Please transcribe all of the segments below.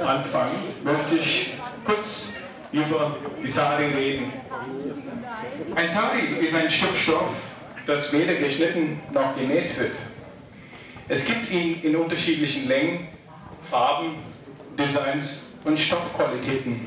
anfangen, möchte ich kurz über die Sari reden. Ein Sari ist ein Stück Stoff, das weder geschnitten noch genäht wird. Es gibt ihn in unterschiedlichen Längen, Farben, Designs und Stoffqualitäten.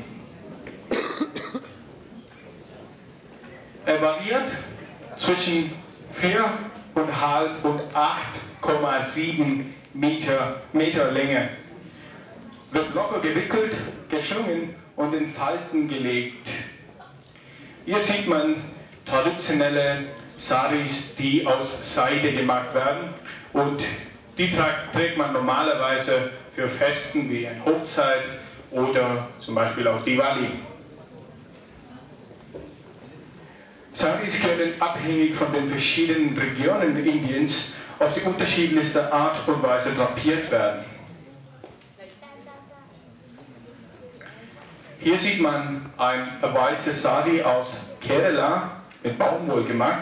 Er variiert zwischen 4,5 und 8,7 Meter Länge, wird locker gewickelt, geschlungen und in Falten gelegt. Hier sieht man traditionelle Saris, die aus Seide gemacht werden, und die trägt man normalerweise für Festen wie eine Hochzeit oder zum Beispiel auch Diwali. Saris können abhängig von den verschiedenen Regionen Indiens auf die unterschiedlichste Art und Weise drapiert werden. Hier sieht man ein weißes Sari aus Kerala mit Baumwolle gemacht.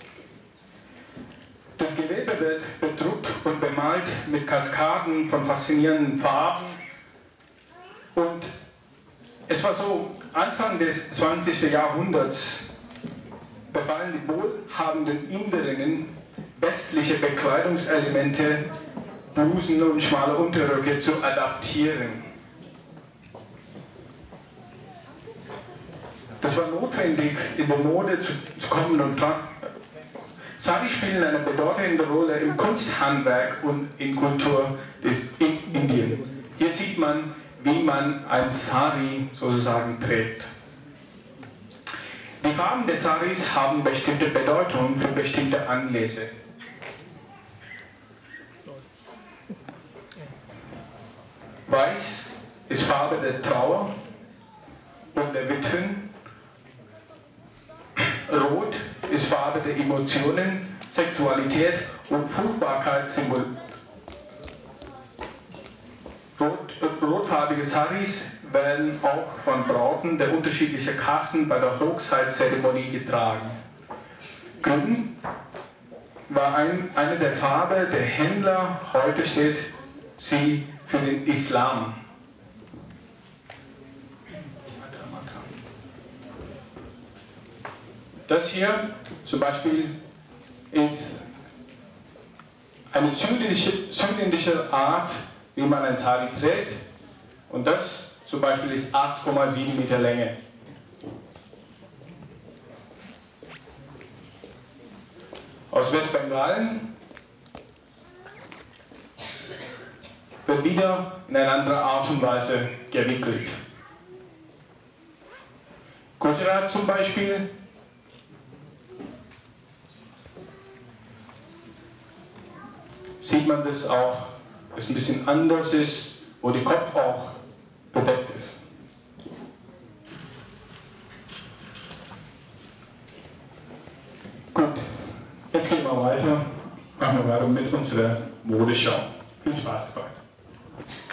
Das Gewebe wird bedruckt und bemalt mit Kaskaden von faszinierenden Farben. Und es war so, Anfang des 20. Jahrhunderts befahlen die wohlhabenden Inderinnen, westliche Bekleidungselemente, Blusen und schmale Unterröcke zu adaptieren. Das war notwendig, in der Mode zu kommen und Sari spielen eine bedeutende Rolle im Kunsthandwerk und in Kultur in Indien. Hier sieht man, wie man ein Sari sozusagen trägt. Die Farben der Saris haben bestimmte Bedeutung für bestimmte Anlässe. Weiß ist Farbe der Trauer und der Witwen. Rot ist Farbe der Emotionen, Sexualität und Fruchtbarkeit symbolisiert. Rotfarbige Saris werden auch von Brauten der unterschiedlichen Kasten bei der Hochzeitszeremonie getragen. Grün war eine der Farben der Händler, heute steht sie für den Islam. Das hier zum Beispiel ist eine südindische Art, wie man ein Sari trägt, und das zum Beispiel ist 8,7 Meter Länge. Aus Westbengalen wird wieder in eine andere Art und Weise gewickelt. Gujarat zum Beispiel sieht man das auch, dass es ein bisschen anders ist, wo der Kopf auch bedeckt ist. Gut, jetzt gehen wir weiter, machen wir weiter mit unserer Modeschau. Viel Spaß dabei.